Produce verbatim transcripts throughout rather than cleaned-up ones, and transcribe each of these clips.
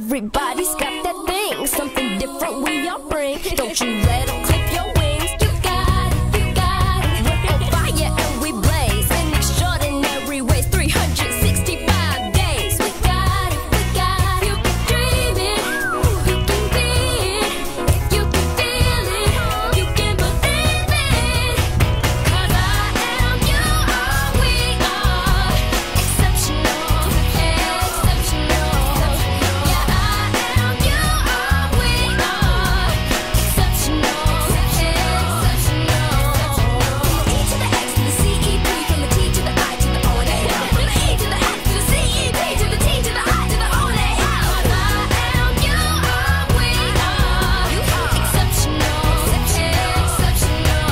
Everybody's got that thing, something different we all bring. Don't you let them clip your wings. You got it, you got it. We're on fire and we blaze in extraordinary ways. three hundred sixty-five days. We got it, we got it. You can dream it, you can be it. If you can feel it, you can believe it. 'Cause I am, you are, we are exceptional, exceptional. Yeah, I am, you are, we are exceptional, exceptional. From the E to the X to the C E P, from the T to the I to the O and A. From the E to the X to the C E P to the T to the I to the O and A. 'Cause I am, you are, we are exceptional, exceptional.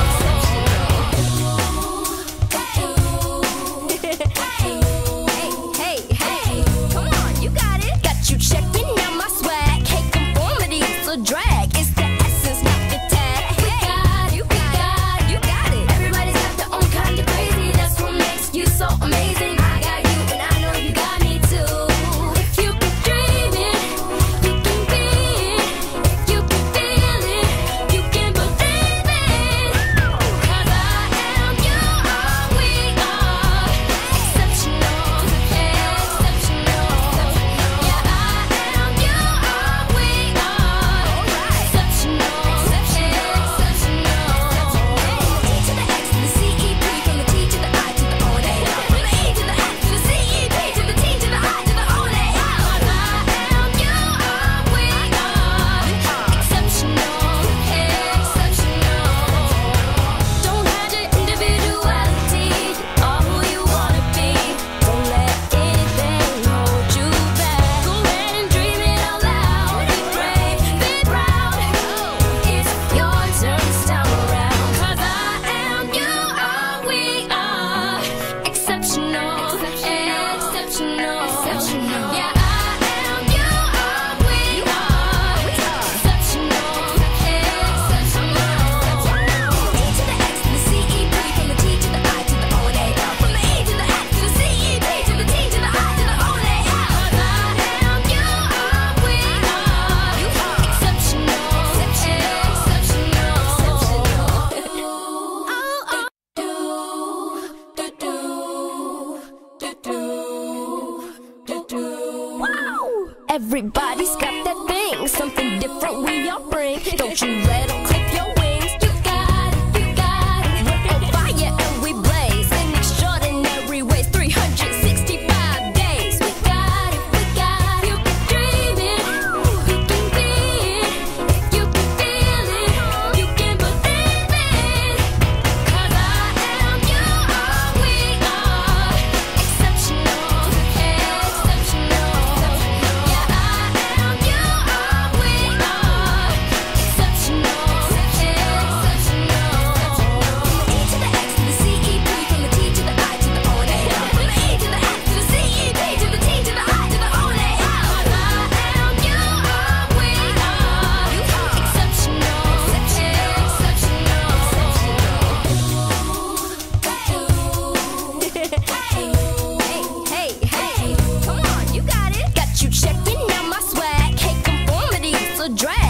Hey, hey, hey, come on, you got it. Got you checking out my swag. Hey, conformity, it's a drag. It's the essence, not the tag. We got it, you got it, you got it. Everybody's got their own kind of crazy. That's what makes you so amazing. I got you, and I know you got me too. If you can dream it, you can be it. If you can feel it, you can believe it. 'Cause I am, you are, we are exceptional, exceptional. Yeah, I am, you are, we are exceptional, exceptional. From the E to the X to the C E P, from the T to the I to the O and A. From the E to the X to the C E P to the T to the I to the O and A. 'Cause I am, you are, we are exceptional, exceptional. Don't hide your individuality. You are who you wanna be. Don't let anything hold you back. Go ahead and dream it out loud. Be brave, be proud. It's your turn this time around. 'Cause I am, you are, we are exceptional, exceptional, exceptional. Yeah, I am, you are, we are exceptional, exceptional. From the E to the X to the C E P, from the T to the I to the O and A. From the E to the X to the C E P to the T to the I to the O and A. 'Cause I am, you are, we are exceptional, exceptional. Wow! Everybody's got that thing, something different we all bring. Don't you let them clip your wings. You got it, you got it. We're on fire and we blaze in extraordinary ways. three hundred sixty-five days. We got it, we got it. You can dream it, you can be it. If you can feel it, you can believe it. 'Cause I am, you are, we are exceptional, exceptional. Yeah, I am, you are, we are exceptional, exceptional. From the E to the X to the C E P, from the T to the I to the O and A. From the E to the X to the C E P to the T to the I to the O and A. 'Cause I am, you are, we are exceptional, exceptional. Hey, hey, hey, come on, you got it. Got you checking out my swag. Hey, conformity, it's a drag.